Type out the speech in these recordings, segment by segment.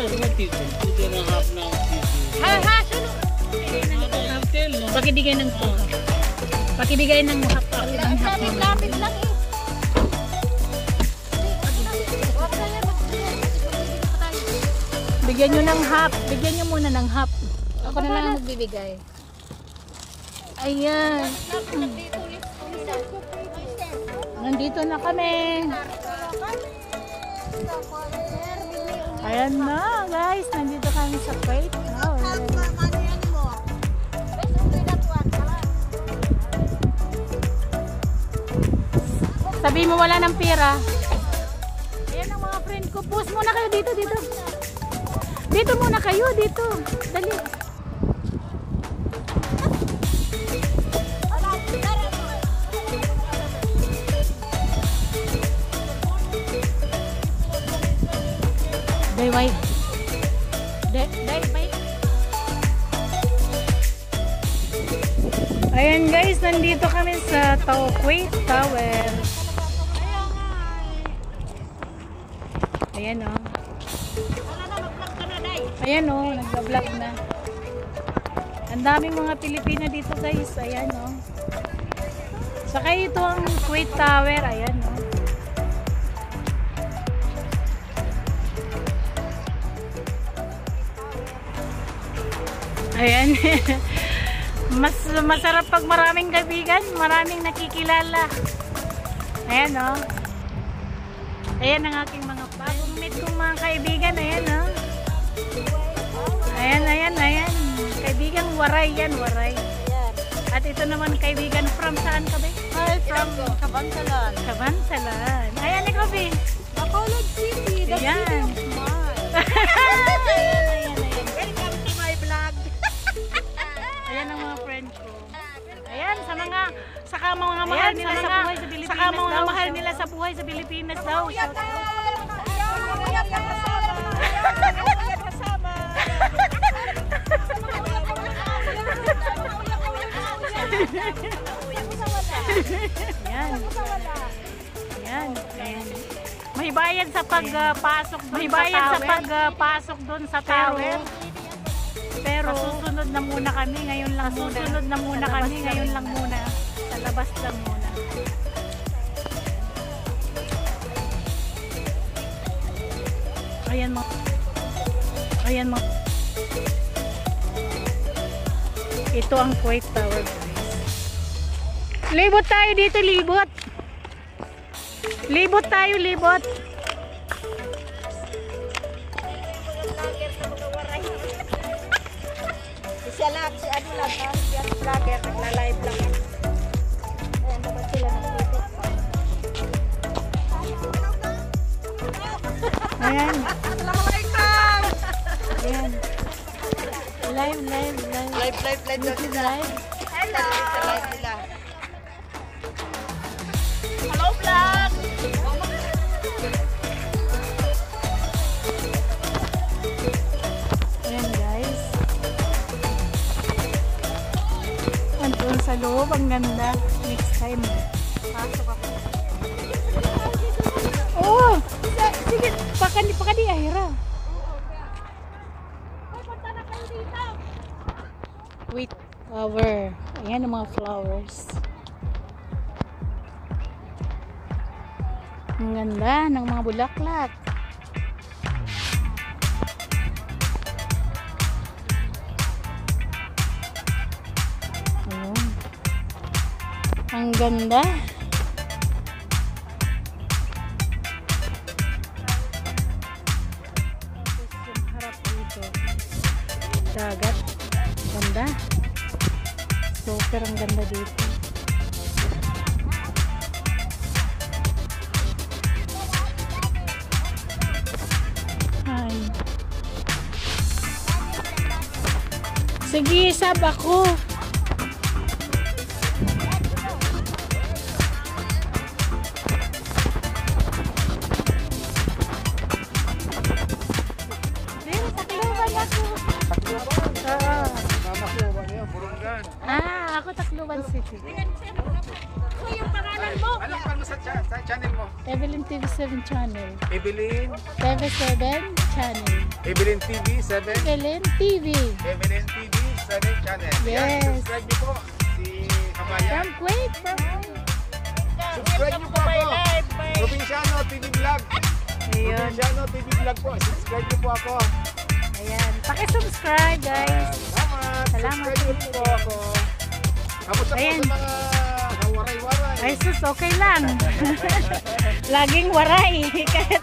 Pakibigay ng half. Pakibigay ng half. Lapit lang eh. Bigyan nyo ng half. Bigyan nyo muna ng half. Ako na lang magbibigay. Ayan. Nandito na kami. Ayan na guys. Nandito kami sa Kuwait. Sabi mo wala ng pera. Ayan ang mga friend ko. Post muna kayo dito. Dito muna kayo. Dito. Dali. Day white. Day white. Ayan guys, nandito kami sa Kuwait Tower. Ayan o. Ayan o, nagbablog na. Ang daming mga Pilipina dito guys. Ayan o. Saka ito ang Kuwait Tower. Ayan o. Ayan. Masarap pag maraming kaibigan, maraming nakikilala. Ayan o. Ayan ang aking mga bagong meet kong mga kaibigan. Ayan o. Ayan. Kaibigan Waray yan, Waray. At ito naman kaibigan from saan ka ba? Hi, from Cabansalan. Cabansalan. Ayan ikaw ba? Bacolod City. The Ayan. city of mine. Ayan. Welcome to my vlog. Ayan ang mga friend ko. Ayan, saka mga mahal nila sa buhay sa Pilipinas. Saka mga mahal nila sa buhay sa Pilipinas daw. Shout out. Ayan. May bayad sa pagpasok doon sa tower. Pero susunod na muna kami ngayon lang muna. Sa labas lang muna. Ayan mo. Ito ang Kuwait Tower guys. Libot tayo dito, libot. Libot tayo. Siya lang, si ano lang, siya vlogger, nagla-live lang. Ayan naman sila nakikita. Ayan. Assalamualaikum! Ayan. Live. Live. Hello! Live nila. Hello, vlog! Ayan guys. Andun sa loob, ang ganda. Next time. Pasok ako. Oh! Sige, baka di Aira. Wait, flower. Ayan ang mga flowers. Ang ganda ng mga bulaklak. Ayan. Ang ganda. Yung harap dito. Dagat. Ganda. Super ang ganda dito. Hi. Sige, sab ako. Ako Tacloban City. So yung pangalan Anong pan mo sa channel mo? Evelyn TV7 channel. Evelyn? TV7 channel. Evelyn TV7? Evelyn TV. Evelyn TV7 channel. Yes. Yan, subscribe niyo po si Kabayan. From Kuwait. Subscribe niyo po ako. Provinciano TV Vlog. Ayun. Provinciano TV Vlog po. Subscribe niyo po ako. Ayan. Paki-subscribe guys. Salamat. Salamat. Subscribe niyo po ako. Kamusta po Ayan. sa mga waray-waray? Ay sus, okay lang. Laging waray. Kahit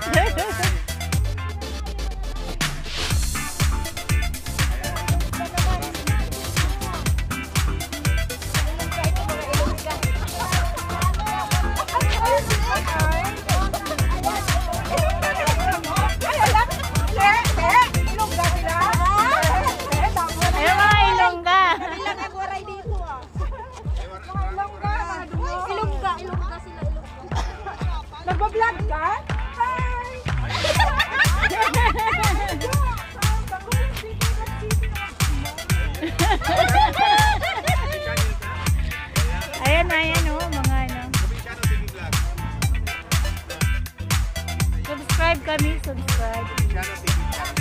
Ayun mga Ilongga. Ilongga sila. Nagbablog ka? Hi! Ayan, oh, mga ano. Provinciano TV Vlog. Subscribe kami, subscribe. Provinciano TV Vlog.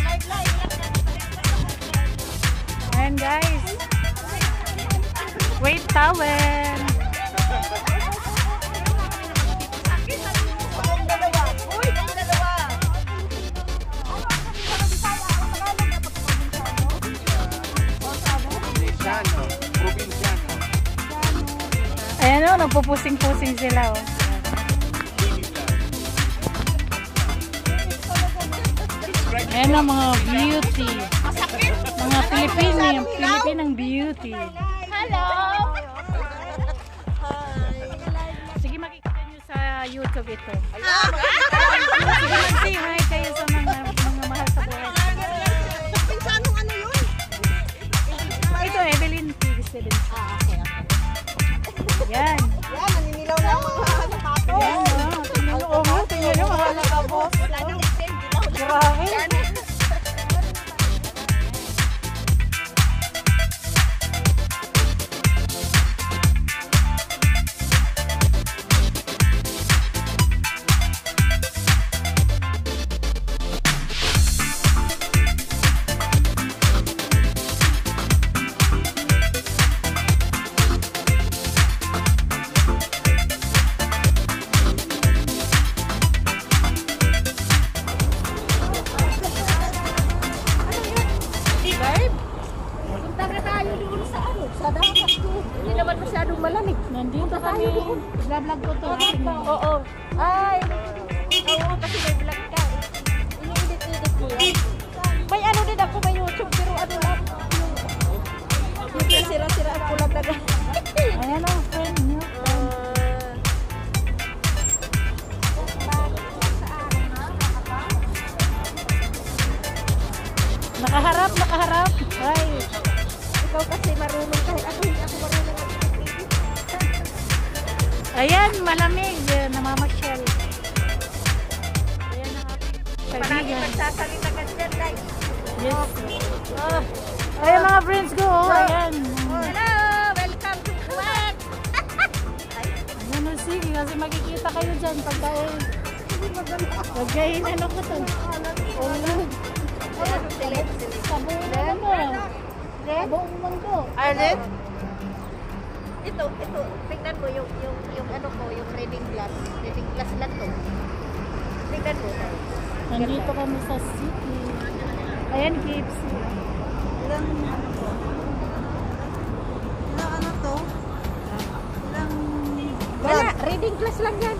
Ayan guys. Wait, towel. Provinciano. Ayan oh, nagpupusing-pusing sila oh. Ayan ang mga beauty. Mga Pilipinang beauty. Hello! Sige, makikita nyo sa YouTube ito. Sige, mag-say hi kayo sa mga mahal sa buhay. Pinsanong ano yun? Ito, Evelyn TV7. Yan. Yan, naninilaw na ang mga sapatos. Yan oh. Tingnan nyo, mahal ka boss. Grabe. Punta na tayo doon sa ano, sa dagat doon. Hindi naman masyadong malamig. Nandito kami. Vlog ko to. Oo. Ay, oo, kasi may vlog ka. Iniidit-idit mo yan. May ano din ako, may YouTube, pero ano lang. Yung sira-sira ako lang na. Ayan ang friend nyo. Nakaharap. Ay. Ikaw kasi marunong kahit ako, hindi ako marunong. Ayan, malamig. Namamasyal. Ayan ang aking Parang kaibigan. magsasalita ka dyan, guys. Yes. Ayan mga friends ko. Ayan. Hello! Welcome to Kuwait! Ano, sige. Kasi makikita kayo dyan pagka pagkain ano ko to. Silip. Sa buong mundo. Sa buong mundo. Alin? Ito, tingnan mo yung ano ko, yung reading glass. Reading glass lang to. Tingnan mo. Nandito kami sa city. Ayan, KFC. Ilang ano to? Ilang ano to? Ilang... Wala, reading glass lang yan.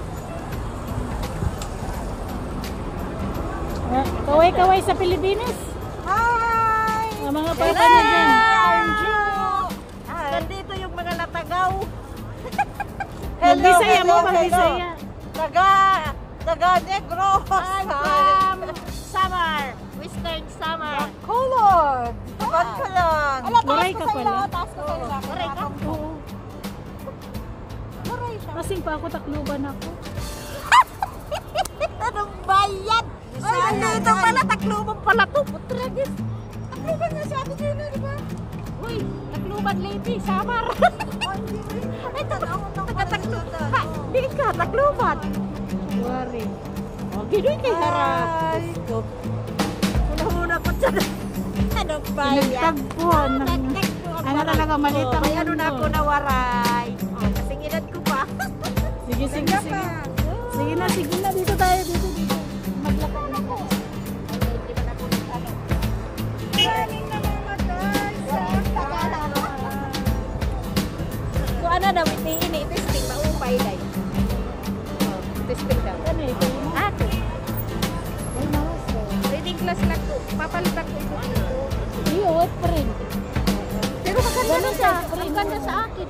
Kaway-kaway sa Pilipinas. Hi! Ang mga papa na dyan. Nandito yung mga natagaw. Magbisaya mo, magbisaya. Taga Negro. I'm from Samar. Western Samar. Color. Tapat ka lang. Waray ka pala. Taas ko sa Waray ka? Oo. Waray ka. Kasing pa ako, takluban ako. Anong bayad? Ay, nandito pala. Takluban pala to. Putragis. Takluban nga si Ate Gina, di ba? Uy, Tacloban Lady, Samar. Ay, taga-Tacloban. Ha, di ka, Tacloban. Wari. Oh, ginoy kay harap. Una-una ko dyan. Ano ba yan? Pinagtagpuan ng... Ano talaga, maliit ang May ano na ako nawaray. Oh, kasing edad ko pa. Sige, sige, sige. Sige na. Dito tayo, dito. Maglakad na po. Hindi ba na po ano? Galing na mamatay sa Tagalog. Kung ano daw, ini testing, maupay day. Oh, testing daw. Ano ito? Ate, Ay, mouse. reading class lang to. Papalitan ko ito dito. Iyo, what print? Pero maganda na siya. Maganda sa akin.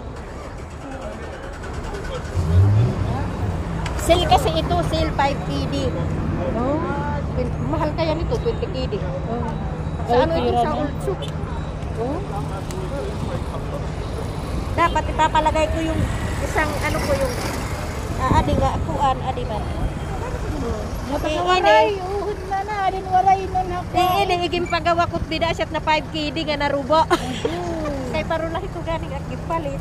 Sale kasi ito, sale 5 KD. Oh. Mahal kaya nito, 20 KD. Oh. Sa ano ito sa old soup? Oh. Dapat ipapalagay ko yung isang ano ko yung adi nga kuan adi ba? Napakawaray. Uhod na. Din waray nun ako. Ini igim pagawa ko di dasyat na 5 KD nga narubo. Kay paro lang ito ganing at gipalit.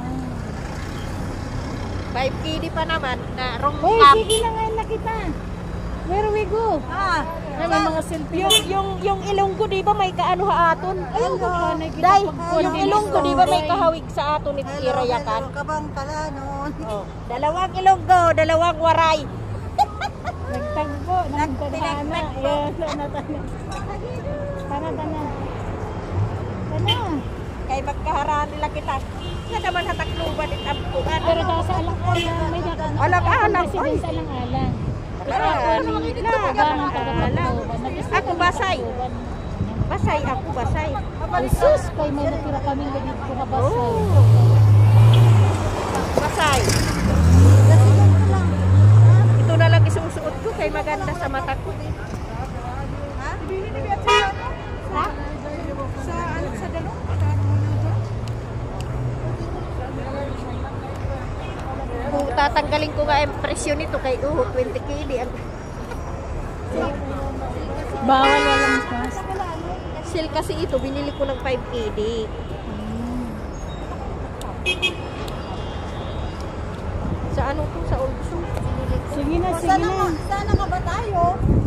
5 KD pa naman na wrong Hoy, cam. sige na ngayon na kita. Where we go? Ah, Ay, may mga selfie. yung Ilonggo di ba may kaano ha aton? Ayun ko pa nakita. Dai, yung Ilonggo di ba may kahawig sa aton ni Irayakan? Kabang pala noon. Oh, dalawang Ilonggo, dalawang waray. Nagtagpo, nagtadhana. Yes, tana. Tana. Kay magkaharaan nila kita. Nga naman hatakluban at ampuan. Pero daw sa alang-alang, may nakita. Alang-alang, Kasi din sa alang-alang. Ako basay. Basay ako, basay. Jesus, kay may natira kaming gabit ko na basay. Oh. Basay. Ito na lang isusuot ko kay maganda sa mata ko. Ha? Ha? Sa dalong? Kung tatanggalin ko nga yung presyo nito kay 20 KD. Bawal walang gas. Sale kasi ito, binili ko ng 5 KD. Sa ano to? Sa old shoe. Binili ko. Sige na. Sana ka ba tayo?